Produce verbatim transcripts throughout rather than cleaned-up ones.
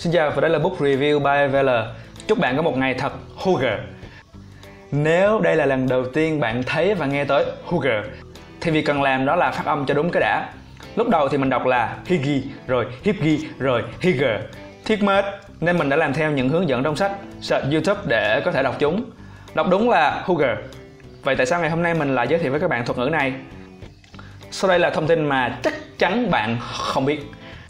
Xin chào và đây là Book Review by vê lờ. Chúc bạn có một ngày thật Hooger. Nếu đây là lần đầu tiên bạn thấy và nghe tới Hooger thì việc cần làm đó là phát âm cho đúng cái đã. Lúc đầu thì mình đọc là Higi, rồi Hipgi, rồi Higer. Thiết mết nên mình đã làm theo những hướng dẫn trong sách, search YouTube để có thể đọc chúng. Đọc đúng là Hooger. Vậy tại sao ngày hôm nay mình lại giới thiệu với các bạn thuật ngữ này? Sau đây là thông tin mà chắc chắn bạn không biết.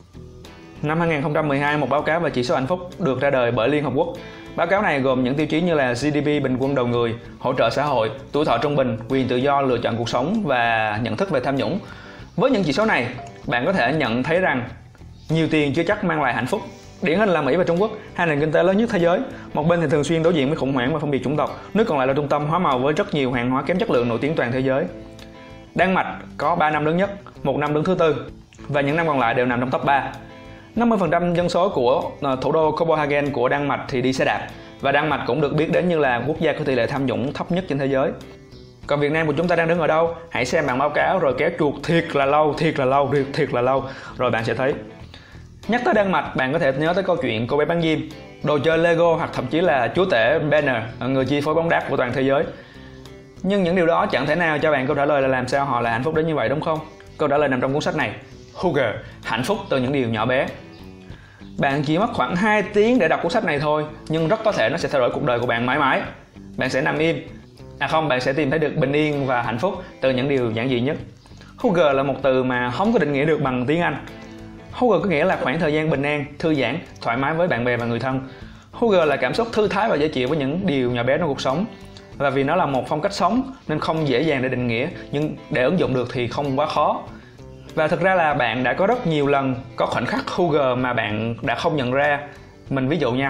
Năm hai không một hai, một báo cáo về chỉ số hạnh phúc được ra đời bởi Liên Hợp Quốc. Báo cáo này gồm những tiêu chí như là giê đê pê bình quân đầu người, hỗ trợ xã hội, tuổi thọ trung bình, quyền tự do lựa chọn cuộc sống và nhận thức về tham nhũng. Với những chỉ số này, bạn có thể nhận thấy rằng nhiều tiền chưa chắc mang lại hạnh phúc. Điển hình là Mỹ và Trung Quốc, hai nền kinh tế lớn nhất thế giới. Một bên thì thường xuyên đối diện với khủng hoảng và phân biệt chủng tộc, nước còn lại là trung tâm hóa màu với rất nhiều hàng hóa kém chất lượng nổi tiếng toàn thế giới. Đan Mạch có ba năm đứng nhất, một năm đứng thứ tư và những năm còn lại đều nằm trong top ba. năm mươi phần trăm dân số của thủ đô Copenhagen của Đan Mạch thì đi xe đạp, và Đan Mạch cũng được biết đến như là quốc gia có tỷ lệ tham nhũng thấp nhất trên thế giới. Còn Việt Nam của chúng ta đang đứng ở đâu? Hãy xem bản báo cáo rồi kéo chuột thiệt là lâu, thiệt là lâu, thiệt, thiệt là lâu rồi bạn sẽ thấy. Nhắc tới Đan Mạch, bạn có thể nhớ tới câu chuyện cô bé bán diêm, đồ chơi Lego hoặc thậm chí là chúa tể Banner, người chi phối bóng đá của toàn thế giới. Nhưng những điều đó chẳng thể nào cho bạn câu trả lời là làm sao họ là hạnh phúc đến như vậy, đúng không? Câu trả lời nằm trong cuốn sách này, Hooger, hạnh phúc từ những điều nhỏ bé. Bạn chỉ mất khoảng hai tiếng để đọc cuốn sách này thôi, nhưng rất có thể nó sẽ thay đổi cuộc đời của bạn mãi mãi. Bạn sẽ nằm im, à không, bạn sẽ tìm thấy được bình yên và hạnh phúc từ những điều giản dị nhất. Hooger là một từ mà không có định nghĩa được bằng tiếng Anh. Hooger có nghĩa là khoảng thời gian bình an, thư giãn, thoải mái với bạn bè và người thân. Hooger là cảm xúc thư thái và dễ chịu với những điều nhỏ bé trong cuộc sống. Và vì nó là một phong cách sống nên không dễ dàng để định nghĩa, nhưng để ứng dụng được thì không quá khó. Và thực ra là bạn đã có rất nhiều lần có khoảnh khắc Hooger mà bạn đã không nhận ra. Mình ví dụ nha.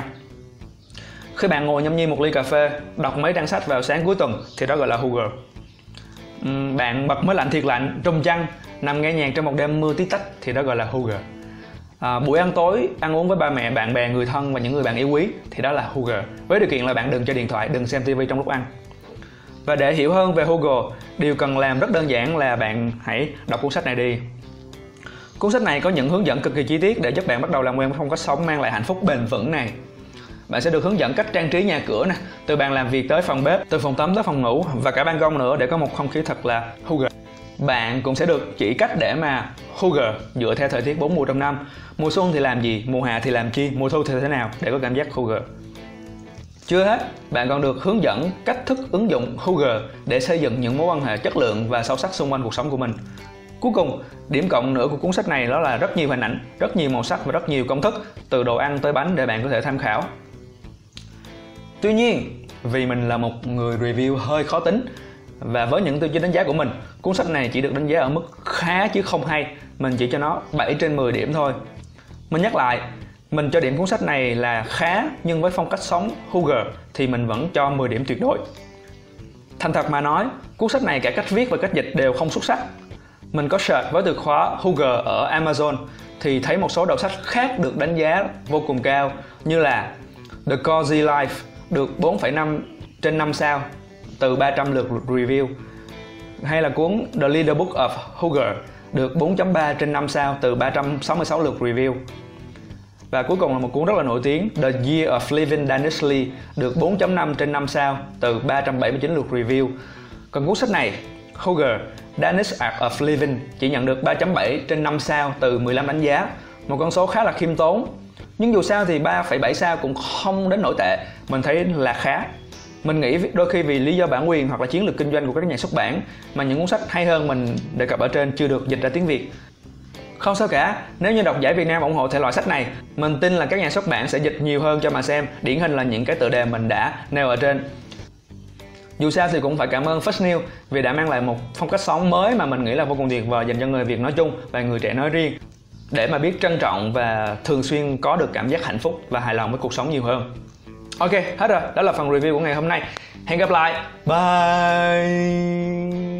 Khi bạn ngồi nhâm nhi một ly cà phê, đọc mấy trang sách vào sáng cuối tuần thì đó gọi là Hooger. Bạn bật máy lạnh thiệt lạnh, trùm chăn, nằm nghe nhạc trong một đêm mưa tí tách thì đó gọi là Hooger. À, buổi ăn tối, ăn uống với ba mẹ, bạn bè, người thân và những người bạn yêu quý thì đó là Hooger. Với điều kiện là bạn đừng chơi điện thoại, đừng xem ti vi trong lúc ăn. Và để hiểu hơn về Hooger, điều cần làm rất đơn giản là bạn hãy đọc cuốn sách này đi. Cuốn sách này có những hướng dẫn cực kỳ chi tiết để giúp bạn bắt đầu làm quen với phong cách sống mang lại hạnh phúc bền vững này. Bạn sẽ được hướng dẫn cách trang trí nhà cửa nè, từ bàn làm việc tới phòng bếp, từ phòng tắm tới phòng ngủ và cả ban công nữa để có một không khí thật là Hooger. Bạn cũng sẽ được chỉ cách để mà Hooger dựa theo thời tiết bốn mùa trong năm. Mùa xuân thì làm gì, mùa hạ thì làm chi, mùa thu thì thế nào để có cảm giác Hooger. Chưa hết, bạn còn được hướng dẫn cách thức ứng dụng Hooger để xây dựng những mối quan hệ chất lượng và sâu sắc xung quanh cuộc sống của mình. Cuối cùng, điểm cộng nữa của cuốn sách này đó là rất nhiều hình ảnh, rất nhiều màu sắc và rất nhiều công thức, từ đồ ăn tới bánh để bạn có thể tham khảo. Tuy nhiên, vì mình là một người review hơi khó tính và với những tiêu chí đánh giá của mình, cuốn sách này chỉ được đánh giá ở mức khá chứ không hay. Mình chỉ cho nó bảy trên mười điểm thôi. Mình nhắc lại, mình cho điểm cuốn sách này là khá, nhưng với phong cách sống Hooger thì mình vẫn cho mười điểm tuyệt đối. Thành thật mà nói, cuốn sách này cả cách viết và cách dịch đều không xuất sắc. Mình có search với từ khóa Hooger ở Amazon thì thấy một số đầu sách khác được đánh giá vô cùng cao, như là The Cozy Life được bốn phẩy năm trên năm sao từ ba trăm lượt review, hay là cuốn The Leader Book of Hooger được bốn chấm ba trên năm sao từ ba trăm sáu mươi sáu lượt review. Và cuối cùng là một cuốn rất là nổi tiếng, The Year of Living Dangerously được bốn chấm năm trên năm sao từ ba trăm bảy mươi chín lượt review. Còn cuốn sách này, Hooger, Danish Art of Living, chỉ nhận được ba chấm bảy trên năm sao từ mười lăm đánh giá, một con số khá là khiêm tốn. Nhưng dù sao thì ba phẩy bảy sao cũng không đến nổi tệ, mình thấy là khá. Mình nghĩ đôi khi vì lý do bản quyền hoặc là chiến lược kinh doanh của các nhà xuất bản mà những cuốn sách hay hơn mình đề cập ở trên chưa được dịch ra tiếng Việt. Không sao cả, nếu như độc giả Việt Nam ủng hộ thể loại sách này, mình tin là các nhà xuất bản sẽ dịch nhiều hơn cho mà xem, điển hình là những cái tựa đề mình đã nêu ở trên. Dù sao thì cũng phải cảm ơn First News vì đã mang lại một phong cách sống mới mà mình nghĩ là vô cùng tuyệt vời dành cho người Việt nói chung và người trẻ nói riêng, để mà biết trân trọng và thường xuyên có được cảm giác hạnh phúc và hài lòng với cuộc sống nhiều hơn. Ok, hết rồi, đó là phần review của ngày hôm nay. Hẹn gặp lại, bye!